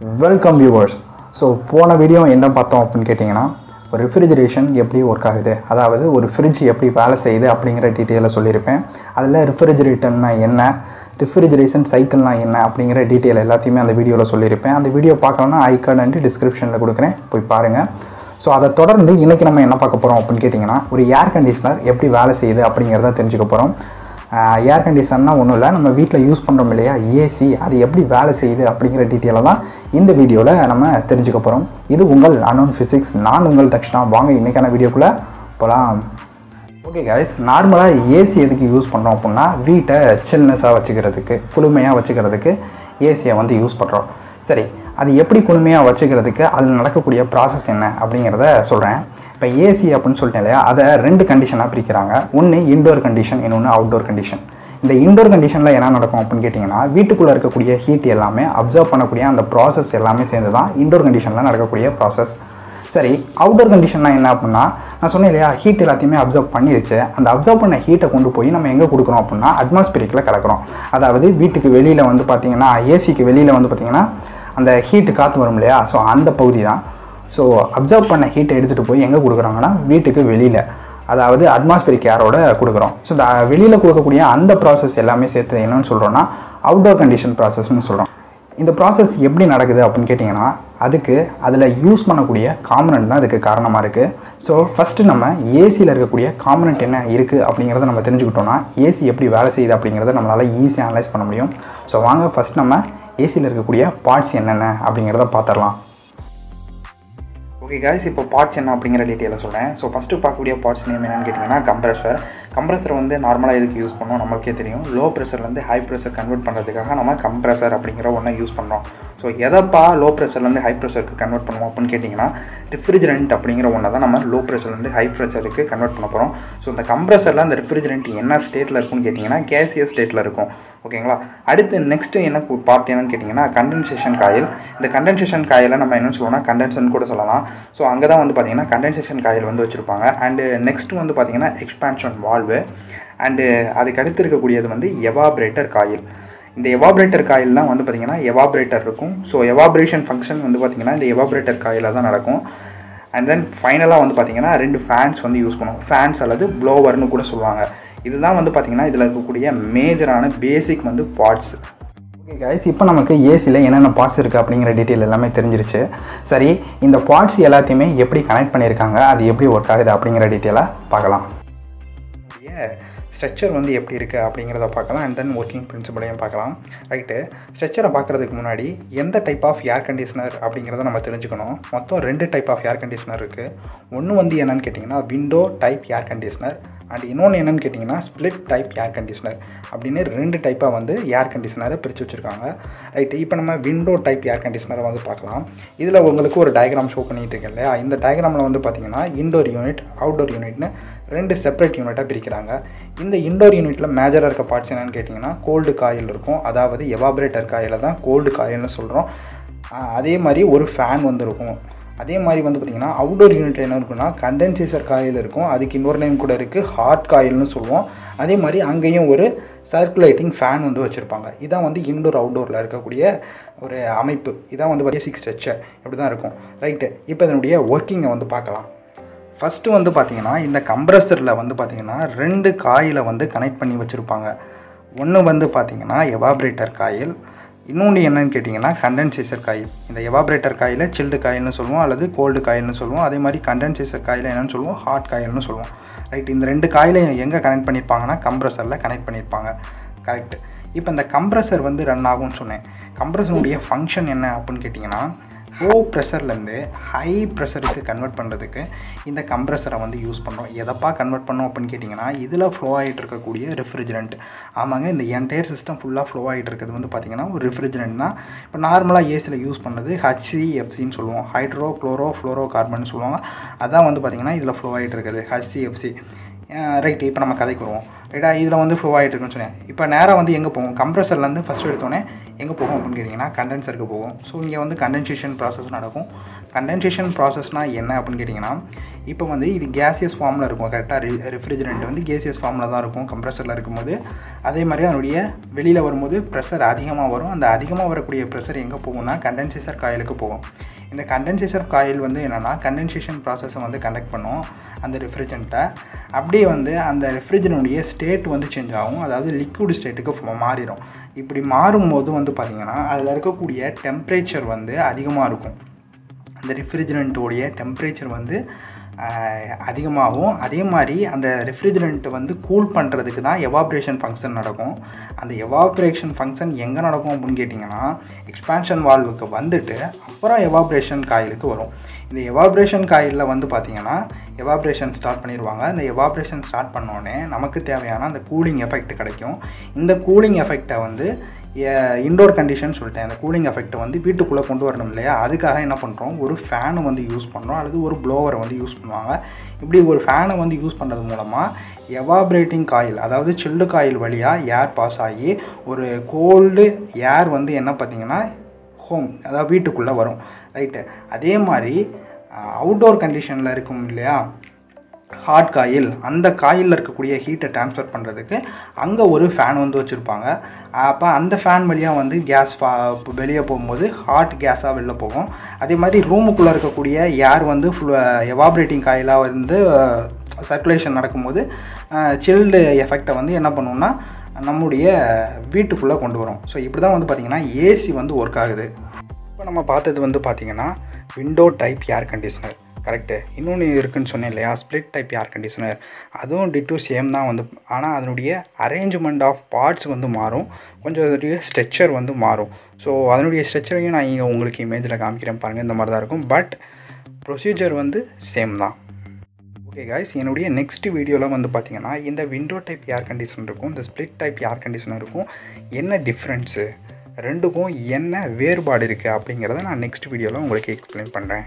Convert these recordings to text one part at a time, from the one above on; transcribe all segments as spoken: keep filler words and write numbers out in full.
Welcome viewers. So போன video என்ன பார்த்தோம் அப்படின்னு கேட்டிங்கன்னா, ஒரு ரெஃப்ரிஜரேஷன் எப்படி ஒர்க் ஆகுது, அதாவது ஒரு ஃப்ரிட்ஜ் எப்படி வேலை செய்யுது அப்படிங்கிற டீட்டெயிலை சொல்லியிருப்பேன். அதில் ரெஃப்ரிஜரேட்டர்னா என்ன, ரெஃப்ரிஜரேஷன் சைக்கிள்னா என்ன அப்படிங்கிற டீட்டெயில் எல்லாத்தையுமே அந்த வீடியோவில் சொல்லியிருப்பேன். அந்த வீடியோ பார்க்கணுன்னா ஐ கார்டு அண்ட் டிஸ்கிரிப்ஷனில் கொடுக்குறேன், போய் பாருங்கள். ஸோ அதை தொடர்ந்து இன்றைக்கி நம்ம என்ன பார்க்க போகிறோம் அப்படின்னு கேட்டிங்கன்னா, ஒரு ஏர் கண்டிஷனர் எப்படி வேலை செய்யுது அப்படிங்கிறத தெரிஞ்சுக்க போகிறோம். ஏர் கண்டிஷனர்னால் ஒன்றும் இல்லை, நம்ம வீட்டில் யூஸ் பண்ணுறோம் இல்லையா ஏசி, அது எப்படி வேலை செய்யுது அப்படிங்கிற டீட்டெயிலை தான் இந்த வீடியோவில் நம்ம தெரிஞ்சுக்க போகிறோம். இது உங்கள் அன்னோன் ஃபிசிக்ஸ், நான் உங்கள் தக்ஷனா. வாங்க இன்றைக்கான வீடியோக்குள்ளே போகலாம். ஓகே கைஸ், நார்மலாக ஏசி எதுக்கு யூஸ் பண்ணுறோம் அப்படின்னா, வீட்டை சில்னஸாக வச்சுக்கிறதுக்கு, குளுமையாக வச்சுக்கிறதுக்கு ஏசியை வந்து யூஸ் பண்ணுறோம். சரி, அது எப்படி குளுமையாக வச்சுக்கிறதுக்கு அதில் நடக்கக்கூடிய ப்ராசஸ் என்ன அப்படிங்கிறத சொல்கிறேன். இப்போ ஏசி அப்படின்னு சொல்லிட்டேன் இல்லையா, அதை ரெண்டு கண்டிஷனாக பிரிக்கிறாங்க. ஒன்று இன்டோர் கண்டிஷன், இன்னொன்று அவுட்டோர் கண்டிஷன். இந்த இன்டோர் கண்டிஷனில் என்ன நடக்கும் அப்படின்னு கேட்டிங்கன்னா, வீட்டுக்குள்ளே இருக்கக்கூடிய ஹீட் எல்லாமே அப்சர்வ் பண்ணக்கூடிய அந்த ப்ராசஸ் எல்லாமே சேர்ந்து தான் இன்டோர் கண்டிஷனில் நடக்கக்கூடிய ப்ராசஸ். சரி, அவுட்டோர் கண்டிஷன்னா என்ன அப்படின்னா, நான் சொன்னேன் இல்லையா, ஹீட் எல்லாத்தையுமே அப்சர்வ் பண்ணிடுச்சு. அந்த அப்சர்வ் பண்ண ஹீட்டை கொண்டு போய் நம்ம எங்கே கொடுக்குறோம் அப்படின்னா, அட்மாஸ்பியரிக்கில் கலக்கிறோம். அதாவது வீட்டுக்கு வெளியில் வந்து பார்த்திங்கன்னா, ஏசிக்கு வெளியில் வந்து பார்த்திங்கன்னா அந்த ஹீட்டு காற்று வரும் இல்லையா, ஸோ அந்த பகுதி தான். ஸோ அப்சர்வ் பண்ண ஹீட்டை எடுத்துகிட்டு போய் எங்கே கொடுக்குறாங்கன்னா, வீட்டுக்கு வெளியில், அதாவது அட்மாஸ்பியரிக் ஏரோட கொடுக்குறோம். ஸோ இந்த வெளியில் கொடுக்கக்கூடிய அந்த ப்ராசஸ் எல்லாமே சேர்த்து என்னென்னு சொல்கிறோன்னா அவுட்டோர் கண்டிஷன் ப்ராசஸ்ன்னு சொல்கிறோம். இந்த ப்ராசஸ் எப்படி நடக்குது அப்படின்னு கேட்டிங்கன்னா, அதுக்கு அதில் யூஸ் பண்ணக்கூடிய காம்பனண்ட் தான் அதுக்கு காரணமாக இருக்குது. ஸோ ஃபஸ்ட்டு நம்ம ஏசியில் இருக்கக்கூடிய காம்பனண்ட் என்ன இருக்குது அப்படிங்கிறத நம்ம தெரிஞ்சுக்கிட்டோன்னா, ஏசி எப்படி வேலை செய்யுது அப்படிங்கிறத நம்மளால் ஈஸியாக அனலைஸ் பண்ண முடியும். ஸோ வாங்க ஃபஸ்ட் நம்ம ஏசியில் இருக்கக்கூடிய பார்ட்ஸ் என்னென்ன அப்படிங்கிறத பார்த்துடலாம். ஓகே காய்ஸ், இப்போ பார்ட்ஸ் என்ன அப்படிங்கிற டீட்டெயிலை சொல்கிறேன். ஸோ ஃபஸ்ட்டு பார்க்கக்கூடிய பார்ட்ஸ் நேம் என்னென்னு கேட்டிங்கன்னா, கம்ப்ரஸர். கம்ப்ரஸர் வந்து நார்மலாக எதுக்கு யூஸ் பண்ணோம் நம்மளுக்கே தெரியும். லோ ப்ரெஷர்லேருந்து ஹை ப்ரெஷர் கன்வெர்ட் பண்ணுறதுக்காக நம்ம கம்ப்ரஸர் அப்படிங்கிற ஒன்றை யூஸ் பண்ணுறோம். ஸோ எதப்பா லோ ப்ரெஷர்லேருந்து ஹை ப்ரெஷருக்கு கன்வெர்ட் பண்ணுவோம் அப்படின்னு கேட்டிங்கன்னா, ரெஃப்ரிஜரண்ட் அப்படிங்கிற ஒன்றை தான் நம்ம லோ ப்ரெஷர்லேருந்து ஹை ப்ரெஷருக்கு கன்வெர்ட் பண்ண போகிறோம். ஸோ இந்த கம்ப்ரஸரில் அந்த ரெஃப்ரிஜரண்ட் என்ன ஸ்டேட்டில் இருக்குன்னு கேட்டிங்கன்னா, கேசியஸ் ஸ்டேட்டில் இருக்கும். ஓகேங்களா. அடுத்து நெக்ஸ்ட்டு என்ன பார்ட் என்னன்னு கேட்டிங்கன்னா, கண்டென்சேஷன் காயில். இந்த கண்டென்சேஷன் காயில் நம்ம என்னென்னு சொல்லுவோம்னா, கண்டென்சன் கூட சொல்லலாம். ஸோ அங்கே தான் வந்து பார்த்திங்கன்னா கண்டென்சேஷன் காயில் வந்து வச்சுருப்பாங்க. அண்டு நெக்ஸ்ட்டு வந்து பார்த்திங்கன்னா எக்ஸ்பான்ஷன் வால்வு. அண்டு அதுக்கு அடுத்து இருக்கக்கூடியது வந்து எவாப்ரேட்டர் காயில். இந்த எவாப்ரேட்டர் காயில் தான் வந்து பார்த்திங்கன்னா எவாப்ரேட்டர் இருக்கும். ஸோ எவாப்ரேஷன் ஃபங்க்ஷன் வந்து பார்த்திங்கன்னா இந்த எவாப்ரேட்டர் காயில் தான் நடக்கும். அண்ட் தென் ஃபைனலாக வந்து பார்த்திங்கன்னா ரெண்டு ஃபேன்ஸ் வந்து யூஸ் பண்ணுவோம். ஃபேன்ஸ் அல்லது ப்ளோவர்னு கூட சொல்லுவாங்க. இதுதான் வந்து பார்த்திங்கன்னா இதில் இருக்கக்கூடிய மேஜரான பேசிக் வந்து பார்ட்ஸ். ஓகே கைஸ், இப்போ நமக்கு ஏசியில் என்னென்ன பார்ட்ஸ் இருக்குது அப்படிங்கிற டீட்டெயில் எல்லாமே தெரிஞ்சிருச்சு. சரி, இந்த பார்ட்ஸ் எல்லாத்தையுமே எப்படி கனெக்ட் பண்ணியிருக்காங்க, அது எப்படி ஒர்க் ஆகுது அப்படிங்கிற டீட்டெயிலாக பார்க்கலாம். ஸ்ட்ரக்சர் வந்து எப்படி இருக்குது அப்படிங்கிறத பார்க்கலாம். அண்ட் தென் ஒர்க்கிங் பிரின்சிபலையும் பார்க்கலாம். ரைட்டு, ஸ்ட்ரக்சரை பார்க்குறதுக்கு முன்னாடி எந்த டைப் ஆஃப் ஏர் கண்டிஷனர் அப்படிங்கிறத நம்ம தெரிஞ்சுக்கணும். மொத்தம் ரெண்டு டைப் ஆஃப் ஏர் கண்டிஷனர் இருக்குது. ஒன்று வந்து என்னென்னு கேட்டிங்கன்னா window type air conditioner, and இன்னொன்று என்னென்னு கேட்டிங்கன்னா ஸ்ப்ளிட் டைப் ஏர் கண்டிஷனர் அப்படின்னு ரெண்டு டைப்பாக வந்து ஏர் கண்டிஷனரை பிரித்து வச்சுருக்காங்க. ரைட்டு, இப்போ நம்ம விண்டோ டைப் ஏர் கண்டிஷனரை வந்து பார்க்கலாம். இதில் உங்களுக்கு ஒரு டயக்ராம் ஷோ பண்ணிகிட்டு இருக்கேன் இல்லையா, இந்த டயக்ராமில் வந்து பார்த்திங்கன்னா இன்டோர் யூனிட், அவுட்டோர் யூனிட்னு ரெண்டு செப்பரேட் யூனிட்டாக பிரிக்கிறாங்க. இந்த இன்டோர் யூனிட்டில் மேஜராக இருக்க பார்ட்ஸ் என்னென்னு கேட்டிங்கன்னா, கோல்டு காயில் இருக்கும். அதாவது எவாப்ரேட்டர் காயில் தான் கோல்டு காயில்னு சொல்கிறோம். அதே மாதிரி ஒரு ஃபேன் வந்து இருக்கும். அதே மாதிரி வந்து பார்த்திங்கன்னா அவுட்டோர் யூனிட்டில் என்ன இருக்குன்னா, கண்டென்சேட்டர் காயில் இருக்கும். அதுக்கு இன்னொரு நேம் கூட இருக்குது, ஹாட் காயில்னு சொல்லுவோம். அதே மாதிரி அங்கேயும் ஒரு சர்க்குலேட்டிங் ஃபேன் வந்து வச்சுருப்பாங்க. இதான் வந்து இன்டோர் அவுட்டோரில் இருக்கக்கூடிய ஒரு அமைப்பு. இதான் வந்து பேசிக் ஸ்ட்ரக்சர் இப்படி தான் இருக்கும். ரைட்டு, இப்போ இதனுடைய ஒர்க்கிங்கை வந்து பார்க்கலாம். ஃபஸ்ட்டு வந்து பார்த்திங்கன்னா இந்த கம்ப்ரஸரில் வந்து பார்த்திங்கன்னா ரெண்டு காயிலை வந்து கனெக்ட் பண்ணி வச்சுருப்பாங்க. ஒன்று வந்து பார்த்திங்கன்னா எவாப்ரேட்டர் காயில், இன்னொன்று என்னென்னு கேட்டிங்கன்னா கண்டென்சேட்டர் காயில். இந்த எவாப்ரேட்டர் காயில் சில்டு காயில்னு சொல்லுவோம் அல்லது கோல்டு காயில்னு சொல்லுவோம். அதே மாதிரி கண்டென்சேட்டர் காயில் என்னென்னு சொல்லுவோம், ஹாட் காயில்னு சொல்லுவோம். ரைட், இந்த ரெண்டு காயிலையும் எங்கே கனெக்ட் பண்ணியிருப்பாங்கன்னா கம்ப்ரஸரில் கனெக்ட் பண்ணியிருப்பாங்க. கரெக்டு. இப்போ இந்த கம்ப்ரஸர் வந்து ரன் ஆகும்னு சொன்னேன். கம்ப்ரஸருடைய ஃபங்க்ஷன் என்ன அப்படின்னு கேட்டிங்கன்னா, லோ ப்ரெஷர்லேருந்து ஹை ப்ரெஷருக்கு கன்வெர்ட் பண்ணுறதுக்கு இந்த கம்ப்ரஸரை வந்து யூஸ் பண்ணுறோம். எதப்பா கன்வெர்ட் பண்ணோம் அப்படின்னு கேட்டிங்கன்னா, இதில் ஃப்ளோ ஆகிட்டு இருக்கக்கூடிய ரெஃப்ரிஜரண்ட். ஆமாங்க, இந்த என்டையர் சிஸ்டம் ஃபுல்லாக ஃப்ளோ ஆகிட்டு இருக்கிறது வந்து பார்த்திங்கன்னா ஒரு ரெஃப்ரிஜரண்ட் தான். இப்போ நார்மலாக ஏசியில் யூஸ் பண்ணுறது ஹெச்சிஎஃப்சின்னு சொல்லுவோம், ஹைட்ரோ குளோரோ ஃப்ளோரோ கார்பன் சொல்லுவாங்க. அதான் வந்து பார்த்திங்கன்னா இதில் ஃப்ளோ ஆகிட்டு இருக்குது ஹெச்சிஎஃப்சி. ரைட்டு, இப்போ நம்ம கதைக்கு வருவோம். ரைட்டா, இதில் வந்து ஃப்ளோ ஆகிட்டு இருக்குன்னு சொன்னேன். இப்போ நேராக வந்து எங்கே போவோம், கம்ப்ரஸர்லேருந்து ஃபஸ்ட்டு எடுத்தோடனே எங்கே போகும் அப்படின்னு கேட்டிங்கன்னா கண்டென்சருக்கு போகும். ஸோ இங்கே வந்து கண்டென்சேஷன் ப்ராசஸ் நடக்கும். கண்டென்சேஷன் ப்ராசஸ்னால் என்ன அப்படின்னு கேட்டிங்கன்னா, இப்போ வந்து இது கேசியஸ் ஃபார்மில் இருக்கும். கரெக்டாக ரி ரெஃப்ரிஜரண்ட் வந்து கேசியஸ் ஃபார்மில் தான் இருக்கும் கம்ப்ரெசரில் இருக்கும்போது. அதே மாதிரி அதனுடைய வெளியில் வரும்போது ப்ரெஷர் அதிகமாக வரும். அந்த அதிகமாக வரக்கூடிய ப்ரெஷர் எங்கே போகும்னா கண்டென்சேஷன் காயிலுக்கு போகும். இந்த கண்டென்சேஷன் காயில் வந்து என்னென்னா கண்டென்சேஷன் ப்ராசஸை வந்து கண்டக்ட் பண்ணும் அந்த ரெஃப்ரிஜரண்ட்டை. அப்படியே வந்து அந்த ரெஃப்ரிஜரண்ட்டுடைய ஸ்டேட் வந்து சேஞ்ச் ஆகும். அதாவது லிக்விட் ஸ்டேட்டுக்கு மாறிடும். இப்படி மாறும்போது வந்து பார்த்திங்கன்னா அதில் இருக்கக்கூடிய டெம்பரேச்சர் வந்து அதிகமாக இருக்கும். அந்த ரெஃப்ரிஜரண்ட்டோடைய டெம்பரேச்சர் வந்து அதிகமாகும். அதே மாதிரி அந்த ரெஃப்ரிஜரண்ட்டை வந்து கூல் பண்ணுறதுக்கு தான் எவாப்ரேஷன் ஃபங்க்ஷன் நடக்கும். அந்த எவாப்ரேஷன் ஃபங்க்ஷன் எங்கே நடக்கும் அப்படின்னு கேட்டிங்கன்னா எக்ஸ்பான்ஷன் வால்வுக்கு வந்துட்டு அப்புறம் எவாப்ரேஷன் காயிலுக்கு வரும். இந்த எவாப்ரேஷன் காயிலில் வந்து பார்த்திங்கன்னா எவாப்ரேஷன் ஸ்டார்ட் பண்ணிடுவாங்க. இந்த எவாப்ரேஷன் ஸ்டார்ட் பண்ணோடனே நமக்கு தேவையான அந்த கூலிங் எஃபெக்ட் கிடைக்கும். இந்த கூலிங் எஃபெக்டை வந்து இன்டோர் கண்டிஷன் சொல்லிட்டேன். அந்த கூலிங் எஃபெக்ட்டை வந்து வீட்டுக்குள்ளே கொண்டு வரணும் இல்லையா, அதுக்காக என்ன பண்ணுறோம், ஒரு ஃபேனை வந்து யூஸ் பண்ணுறோம் அல்லது ஒரு ப்ளோவரை வந்து யூஸ் பண்ணுவாங்க. இப்படி ஒரு ஃபேனை வந்து யூஸ் பண்ணுறது மூலமாக எவாப்ரேட்டிங் காயில் அதாவது சில்டு காயில் வழியாக ஏர் பாஸ் ஆகி ஒரு கோல்டு ஏர் வந்து என்ன பார்த்திங்கன்னா ஹோம் அதாவது வீட்டுக்குள்ளே வரும். ரைட்டு. அதே மாதிரி அவுட்டோர் கண்டிஷனில் இருக்கும் இல்லையா ஹாட் காயில், அந்த காயிலில் இருக்கக்கூடிய ஹீட்டை ட்ரான்ஸ்ஃபர் பண்ணுறதுக்கு அங்கே ஒரு ஃபேன் வந்து வச்சுருப்பாங்க. அப்போ அந்த ஃபேன் வழியாக வந்து கேஸ் பா வெளியே போகும்போது ஹாட் கேஸாக வெளில போகும். அதே மாதிரி ரூமுக்குள்ளே இருக்கக்கூடிய ஏர் வந்து ஃபுல் எவாப்ரேட்டிங் காயிலாக வந்து சர்க்குலேஷன் நடக்கும்போது சில்டு எஃபெக்டை வந்து என்ன பண்ணுவோம்னா நம்முடைய வீட்டுக்குள்ளே கொண்டு வரும். ஸோ இப்படி தான் வந்து பார்த்திங்கன்னா ஏசி வந்து ஒர்க் ஆகுது. இப்போ நம்ம பார்த்தது வந்து பார்த்திங்கன்னா window type air conditioner. Correct. இன்னொன்று இருக்குதுன்னு சொன்னேன் இல்லையா, ஸ்ப்ளிட் டைப் ஏர் கண்டிஷனர். அதுவும் டிட்டோ சேம் தான் வந்து, ஆனால் அதனுடைய அரேஞ்ச்மெண்ட் ஆஃப் பார்ட்ஸ் வந்து மாறும். கொஞ்சம் அதனுடைய ஸ்ட்ரெச்சர் வந்து மாறும். ஸோ அதனுடைய ஸ்ட்ரெச்சரையும் நான் இங்கே உங்களுக்கு இமேஜில் காமிக்கிறேன் பாருங்கள். இந்த மாதிரி தான் இருக்கும். பட் ப்ரொசீஜர் வந்து சேம் தான். ஓகே காய்ஸ், என்னுடைய நெக்ஸ்ட் வீடியோவில் வந்து பார்த்திங்கன்னா இந்த விண்டோ டைப் ஏர் கண்டிஷனர் இருக்கும், இந்த ஸ்ப்ளிட் டைப் ஏர் கண்டிஷனர் இருக்கும், என்ன டிஃப்ரென்ஸு ரெண்டுக்கும் என்ன வேறுபாடு இருக்குது அப்படிங்கிறத நான் நெக்ஸ்ட் வீடியோவில் உங்களுக்கு எக்ஸ்பிளைன் பண்ணுறேன்.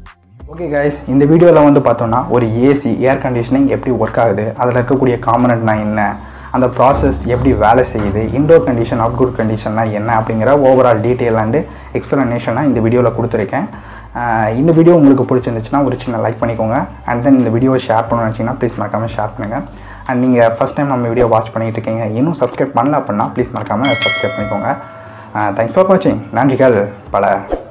ஓகே கைஸ், இந்த வீடியோவில் வந்து பார்த்தோன்னா ஒரு ஏசி ஏர் கண்டிஷனிங் எப்படி ஒர்க் ஆகுது, அதில் இருக்கக்கூடிய காம்பனண்ட்னா என்ன, அந்த ப்ராசஸ் எப்படி வேலை செய்யுது, இன்டோர் கண்டிஷன் அவுட்டோர் கண்டிஷன்னா என்ன அப்படிங்கிற ஓவரால் டீட்டெயில் அண்டு எக்ஸ்ப்ளனேஷனாக இந்த வீடியோவில் கொடுத்துருக்கேன். இந்த வீடியோ உங்களுக்கு பிடிச்சிருந்துச்சுன்னா ஒரு சின்ன லைக் பண்ணிக்கோங்க. அண்ட் தென் இந்த வீடியோவை ஷேர் பண்ணணும்னு நினச்சிங்கன்னா ப்ளீஸ் மறக்காமல் ஷேர் பண்ணுங்கள். அண்ட் நீங்கள் ஃபஸ்ட் டைம் நம்ம வீடியோ வாட்ச் பண்ணிகிட்டு இருக்கீங்க, இன்னும் சப்ஸ்கிரைப் பண்ணல அப்படின்னா ப்ளீஸ் மறக்காமல் சப்ஸ்கிரைப் பண்ணிக்கோங்க. தேங்க்ஸ் ஃபார் வாட்சிங். நன்றிகள் பல.